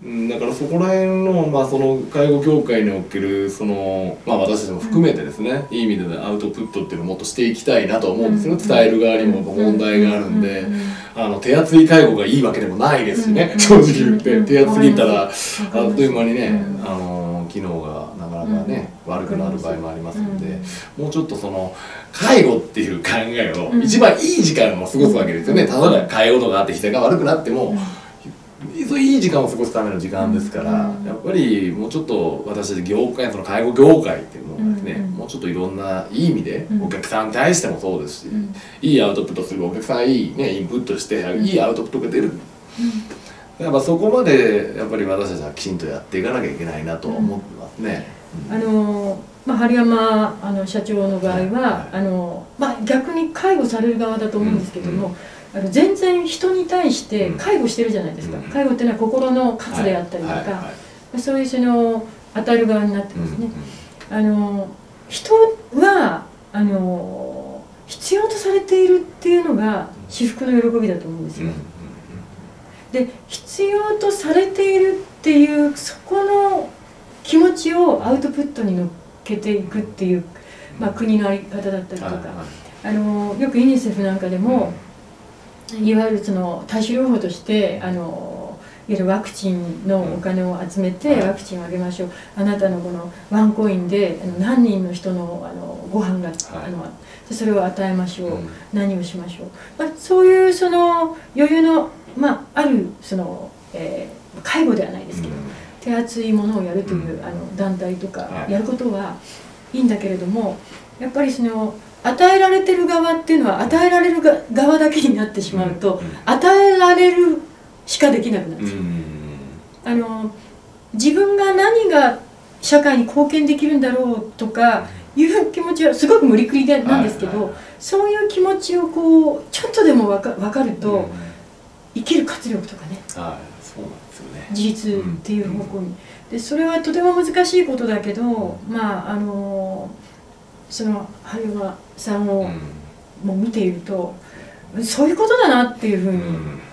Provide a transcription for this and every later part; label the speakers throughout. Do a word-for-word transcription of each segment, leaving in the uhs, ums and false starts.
Speaker 1: うん、だからそこら辺の、まあ、その介護協会におけるその、まあ、私たちも含めてですね、いい意味でアウトプットっていうのをもっとしていきたいなと思うんですよね。伝える側にも問題があるんで、あの手厚い介護がいいわけでもないですしね、正直言って手厚すぎたらあっという間にね、あの機能がなかなかね、悪くなる場合もありますので、もうちょっとその介護っていう考えを一番いい時間を過ごすわけですよね。ただ介護とかあって膝が悪くなってもそういい時間を過ごすための時間ですから、やっぱりもうちょっと私たち業界、その介護業界っていうものがですね、もうちょっといろんないい意味でお客さんに対してもそうですし、いいアウトプットするお客さんいいねインプットしていいアウトプットが出る。やっぱそこまでやっぱり私たちはきちんとやっていかなきゃいけないなと思ってますね。
Speaker 2: あのまあ、針山あの社長の場合は、あのまあ、逆に介護される側だと思うんですけども、あの全然人に対して介護してるじゃないですか。介護っていうのは心の活であったりとか、そういうその与える側になってますね。あの人はあの必要とされているっていうのが至福の喜びだと思うんですよ。で必要とされているっていうそこの気持ちをアウトプットに乗っけていくっていう、まあ、国の在り方だったりとか、あのよくユニセフなんかでもいわゆるその対症療法としてあのいわゆるワクチンのお金を集めてワクチンをあげましょう、あなたのこのワンコインであの何人の人のあのご飯があのでそれを与えましょう、何をしましょう、まあ、そういうその余裕の、まあ、あるその、えー、介護ではないですけど、手厚いものをやるというあの団体とかやることはいいんだけれども、やっぱりその与えられてる側っていうのは与えられる側だけになってしまうと、与えられるしかできなくなっちゃう。あの自分が何が社会に貢献できるんだろうとかいう気持ちはすごく無理くりなんですけど、そういう気持ちをこうちょっとでも分か、分かると生きる活力とかね、自立っていう方向に、でそれはとても難しいことだけど、まああのその針山さんをもう見ているとそういうことだなっていうふうに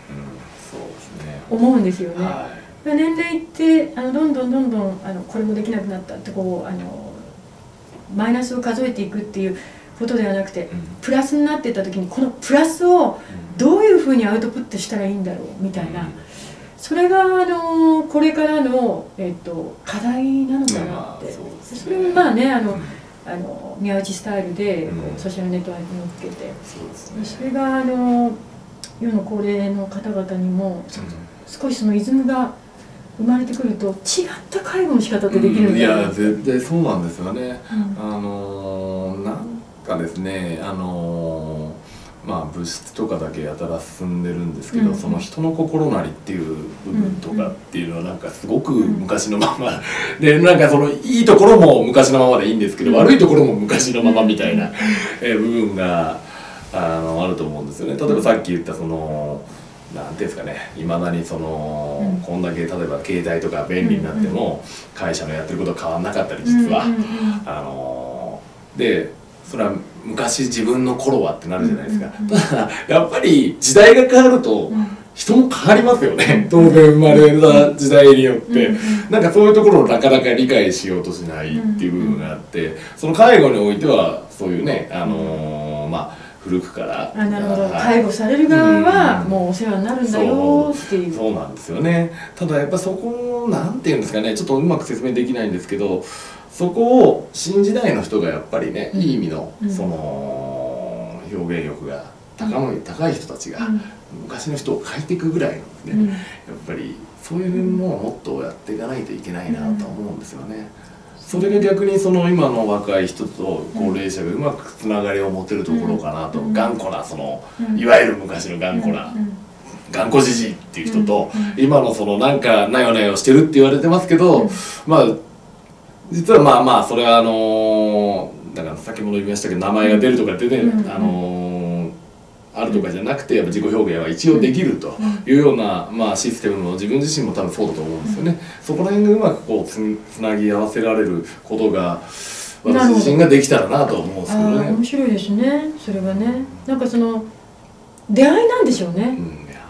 Speaker 2: 思うんですよね。年齢いってあのどんどんどんどんあのこれもできなくなったってこうあのマイナスを数えていくっていうことではなくて、プラスになっていった時にこのプラスをどういうふうにアウトプットしたらいいんだろうみたいな、それがあのこれからの、えっと、課題なのかなって、それもまあねあのあの宮内スタイルでこうソーシャルネットワークに乗っけて、それがあの世の高齢の方々にも少しそのイズムが生まれてくると違った介護の仕方ってできるんだよね。
Speaker 1: いや絶対そうなんですよね。うん、あのなんかですねあのまあ物質とかだけやたら進んでるんですけど、うん、その人の心なりっていう部分とかっていうのはなんかすごく昔のままで、なんかそのいいところも昔のままでいいんですけど、悪いところも昔のままみたいな部分があのあると思うんですよね。例えばさっき言ったそのなんていうんですかね、いまだにその、うん、こんだけ例えば携帯とか便利になっても、うん、会社のやってることは変わんなかったり実は、あのでそれは昔自分の頃はってなるじゃないですか。ただやっぱり時代が変わると人も変わりますよね、当然生まれた時代によって。なんかそういうところをなかなか理解しようとしないっていう部分があって、その介護においてはそういうね、あのー、まあ古くから
Speaker 2: あなるほど、介護される側はもうお世話になるんだよっていう、
Speaker 1: そうなんですよね。ただやっぱそこをなんていうんですかね、ちょっとうまく説明できないんですけど、そこを新時代の人がやっぱりね、うん、いい意味のその表現力が高い、うん、高い人たちが昔の人を変えていくぐらいのですね、うん、やっぱりそういうのをもっとやっていかないといけないなと思うんですよね。それが逆にその今の若い人と高齢者がうまくつながりを持てるところかなと、頑固なそのいわゆる昔の頑固な頑固じじいっていう人と、今のそのなんかなよなよしてるって言われてますけど、まあ実はまあまあそれはあのだから先ほど言いましたけど名前が出るとかってね、あのあるとかじゃなくてやっぱ自己表現は一応できるというような、まあ、システムの自分自身も多分そうだと思うんですよね。そこら辺がうまくこうつつなぎ合わせられることが私自身ができたらなと思うんですけどね。
Speaker 2: 面白いですねそれはね。なんかその出会いなんでしょうね。うん、いや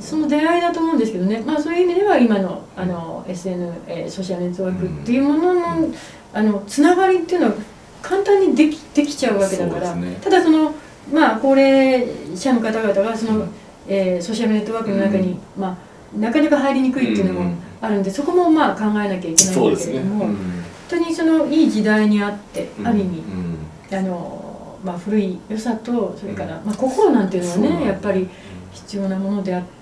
Speaker 2: その出会いだと思うんですけどね、まあ、そういう意味では今の、あの エスエヌ、えー、ソーシャルネットワークっていうものの、あのつながりっていうのは簡単にできできちゃうわけだから、ね、ただその、まあ、高齢者の方々がその、えー、ソーシャルネットワークの中に、まあ、なかなか入りにくいっていうのもあるんで、そこもまあ考えなきゃいけないんだけれども、ね、本当にそのいい時代にあって、ある意味、あのまあ、古い良さとそれから、まあ、心なんていうのはねやっぱり必要なものであって、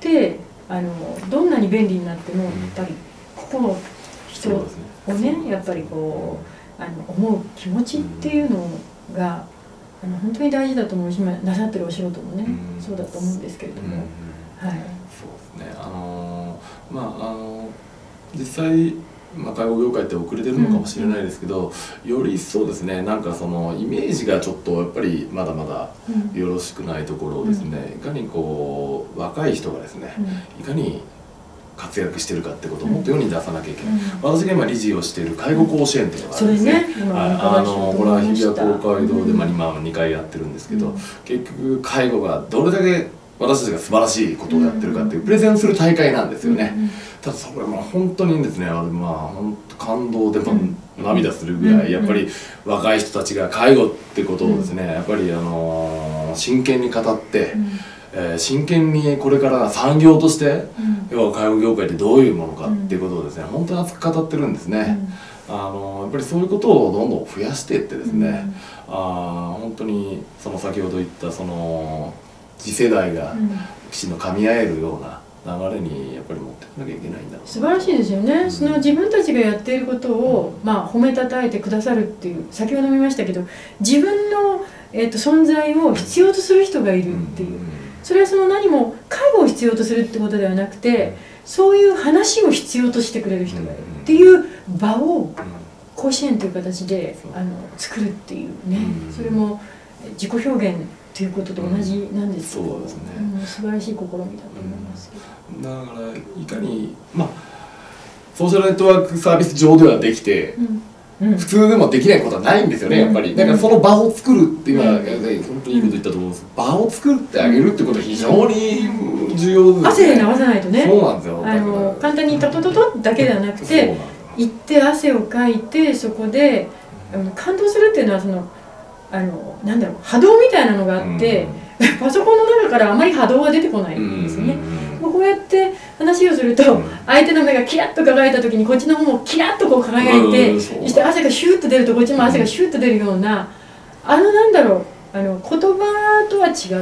Speaker 2: あのどんなに便利になってもやっぱり心、人をねやっぱりこうあの思う気持ちっていうのがあの本当に大事だと思うし、今なさってるお仕事もねそうだと思うんですけれども、はい。
Speaker 1: そうですね。あのまああの実際まあ、介護業界って遅れてるのかもしれないですけど、うん、より一層ですね、なんかそのイメージがちょっとやっぱりまだまだよろしくないところをですね、うん、いかにこう若い人がですね、うん、いかに活躍してるかってことをもっと世に出さなきゃいけない、うん、私が今理事をしている介護甲子園っていうのがあるんですね。あのこれは日比谷公会堂で、まあ、今にかいやってるんですけど、うん、結局介護がどれだけ私たちが素晴らしいことをやってるかっていうプレゼンする大会なんですよね。うん、ただそれも本当にですね、あれまあ本当感動で、まあ、涙するぐらいやっぱり若い人たちが介護ってことをですね、やっぱりあの真剣に語って、えー、真剣にこれから産業として、要は介護業界ってどういうものかっていうことをですね、本当に熱く語ってるんですね。あのやっぱりそういうことをどんどん増やしていってですね、あ本当にその先ほど言ったその次世代がきちんと噛み合えるような流れにやっぱり持っていかなきゃいけないんだろう。
Speaker 2: 素晴らしいですよね、うん、その自分たちがやっていることを、うん、まあ、褒めたたえてくださるっていう、先ほども言いましたけど、自分の、えーと、存在を必要とする人がいるっていう、うん、それはその何も介護を必要とするってことではなくて、そういう話を必要としてくれる人がいるっていう場を甲子園という形であの作るっていうね、それも自己表現ということと同じなんですけど、うん、そうですね、うん、素晴らしい試みだと思いますけど、
Speaker 1: うん、だからいかにまあソーシャルネットワークサービス上ではできて、うんうん、普通でもできないことはないんですよね、やっぱり。だからその場を作るっていうのは、うん、本当にいいこと言ったと思うんです。場を作ってあげるってことは非常に重要ですね。
Speaker 2: 汗で流さないとね。
Speaker 1: そうなんですよ。
Speaker 2: あの簡単にタトトトだけではなくて、行って汗をかいて、そこであの感動するっていうのはそのあのなんだろう、波動みたいなのがあって、うん、パソコンの中からあまり波動が出てこないんですよね。うん、こうやって話をすると、うん、相手の目がキラッと輝いた時にこっちの方もキラッとこう輝いて、うん、して汗がシューッと出るとこっちも汗がシューッと出るような、あのなんだろう、あの言葉とは違う、うん、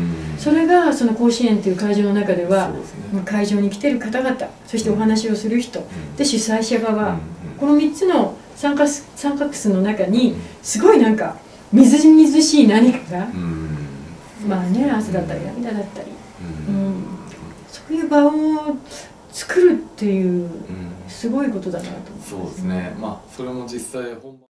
Speaker 2: それがその甲子園っていう会場の中では、ね、会場に来てる方々、そしてお話をする人、うん、で主催者側、うん、このみっつの三角三角巣の中にすごいなんかみずみずしい何かが、うん、まあね、汗だったり涙だったり、うんうん、そういう場を作るっていうすごいことだなと思います。
Speaker 1: そうですね。まあそれも実際本番